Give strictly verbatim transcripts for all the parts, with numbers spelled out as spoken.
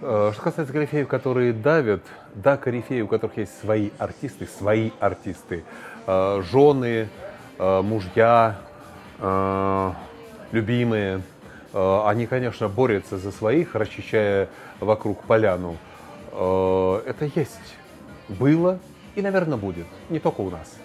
Э, Что касается корифеев, которые давят, да, корифеи, у которых есть свои артисты, свои артисты, э, жены, э, мужья, э, любимые, э, они, конечно, борются за своих, расчищая вокруг поляну. Э, Это есть, было и, наверное, будет, не только у нас.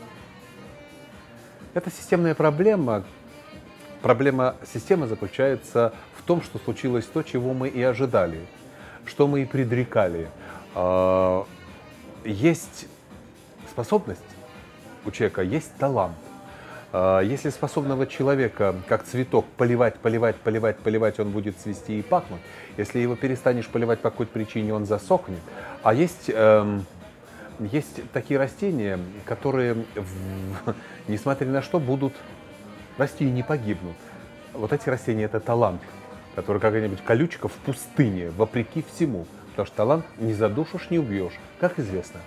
Это системная проблема. Проблема системы заключается в том, что случилось то, чего мы и ожидали, что мы и предрекали. А, Есть способность у человека, есть талант. А, Если способного человека, как цветок, поливать, поливать, поливать, поливать, он будет цвести и пахнуть. Если его перестанешь поливать по какой-то причине, он засохнет. А есть, эм, есть такие растения, которые, в- несмотря ни на что, будут расти и не погибнут. Вот эти растения — это талант, который какая-нибудь колючка в пустыне, вопреки всему. Потому что талант не задушишь, не убьешь, как известно.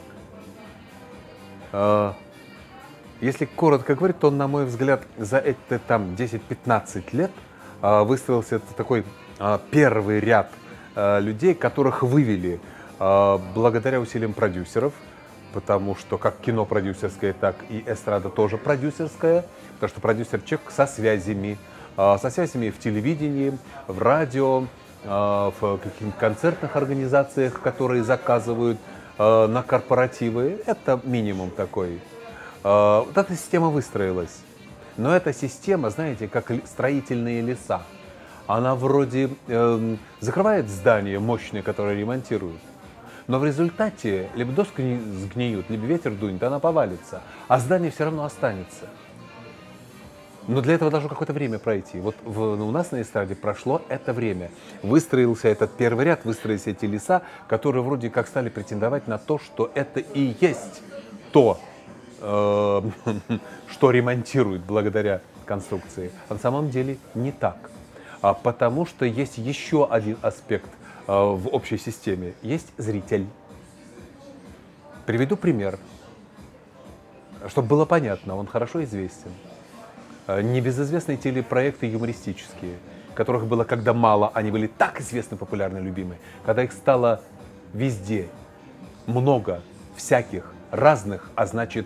А, Если коротко говорить, то, на мой взгляд, за эти там десять-пятнадцать лет а, выстроился такой а, первый ряд а, людей, которых вывели а, благодаря усилиям продюсеров, потому что как кино продюсерское, так и эстрада тоже продюсерская, потому что продюсер — человек со связями, а, со связями в телевидении, в радио, а, в каких-нибудь концертных организациях, которые заказывают а, на корпоративы. Это минимум такой. А, Вот эта система выстроилась. Но эта система, знаете, как л- строительные леса. Она вроде эм, закрывает здание мощное, которое ремонтируют. Но в результате либо доски не сгниют, либо ветер дунет, она повалится. А здание все равно останется. Но для этого должно какое-то время пройти. Вот в- у нас на эстраде прошло это время. Выстроился этот первый ряд, выстроились эти леса, которые вроде как стали претендовать на то, что это и есть то, э, что ремонтируют благодаря конструкции. А на самом деле не так. А потому что есть еще один аспект э, в общей системе. Есть зритель. Приведу пример, чтобы было понятно, он хорошо известен. Э, Небезызвестные телепроекты юмористические, которых было когда мало, они были так известны, популярны, любимы. Когда их стало везде много, всяких, разных, а значит,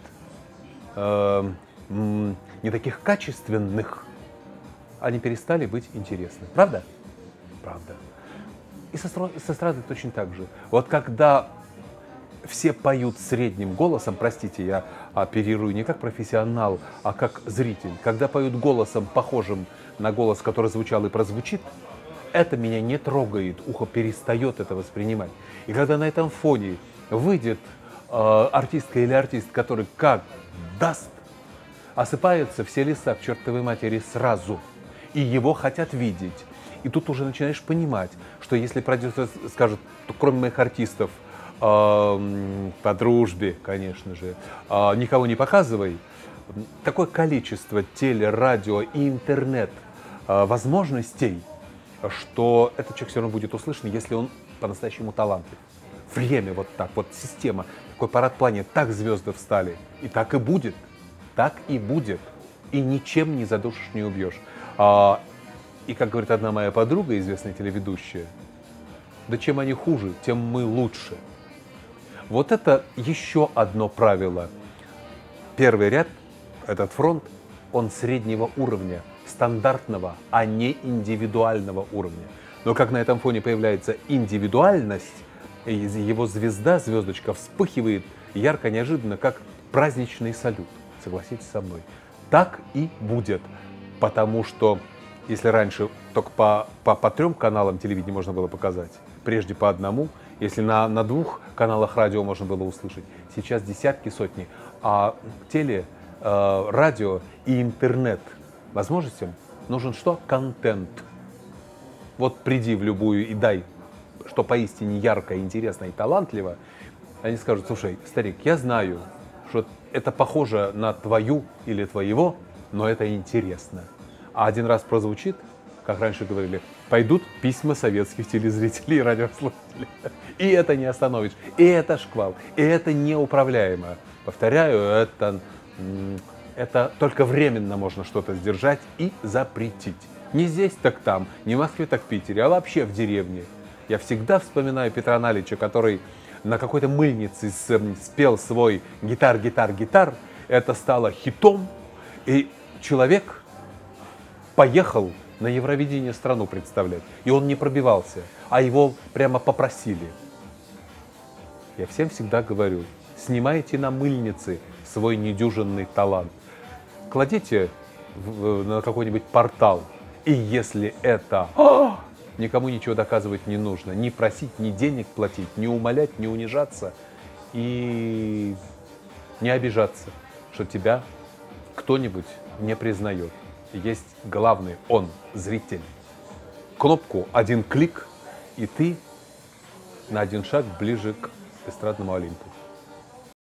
э, м, не таких качественных, они перестали быть интересны. Правда? Правда. И со, стро- с эстрадой точно так же. Вот когда все поют средним голосом, простите, я оперирую не как профессионал, а как зритель. Когда поют голосом, похожим на голос, который звучал и прозвучит, это меня не трогает, ухо перестает это воспринимать. И когда на этом фоне выйдет э, артистка или артист, который как даст, осыпаются все леса к чертовой матери сразу, и его хотят видеть. И тут уже начинаешь понимать, что если продюсер скажет, то кроме моих артистов, э, по дружбе, конечно же, э, никого не показывай, такое количество теле, радио и интернет э, возможностей, что этот человек все равно будет услышан, если он по-настоящему талантлив. Время вот так, вот система, такой парад планет, так звезды встали. И так и будет, так и будет. И ничем не задушишь, не убьешь. А, и как говорит одна моя подруга, известная телеведущая, да чем они хуже, тем мы лучше. Вот это еще одно правило. Первый ряд, этот фронт, он среднего уровня, стандартного, а не индивидуального уровня. Но как на этом фоне появляется индивидуальность, и его звезда, звездочка вспыхивает ярко, неожиданно, как праздничный салют. Согласитесь со мной. Так и будет. Потому что если раньше только по, по, по трем каналам телевидения можно было показать, прежде по одному, если на, на двух каналах радио можно было услышать, сейчас десятки, сотни, а теле, э, радио и интернет возможностям нужен что? Контент. Вот приди в любую и дай, что поистине ярко, интересно и талантливо, они скажут: слушай, старик, я знаю, что это похоже на твою или твоего, но это интересно. А один раз прозвучит, как раньше говорили, пойдут письма советских телезрителей и радиослушателей. И это не остановишь. И это шквал. И это неуправляемо. Повторяю, это, это только временно можно что-то сдержать и запретить. Не здесь, так там, не в Москве, так в Питере, а вообще в деревне. Я всегда вспоминаю Петра Налича, который на какой-то мыльнице спел свой «Гитар, гитар, гитар». Это стало хитом, и человек поехал на Евровидение страну представлять. И он не пробивался, а его прямо попросили. Я всем всегда говорю, снимайте на мыльнице свой недюжинный талант. Кладите в, на какой-нибудь портал. И если это... О! Никому ничего доказывать не нужно. Ни просить, ни денег платить, ни умолять, ни унижаться. И не обижаться, что тебя кто-нибудь не признает. Есть главный он, зритель. Кнопку один клик, и ты на один шаг ближе к эстрадному Олимпу.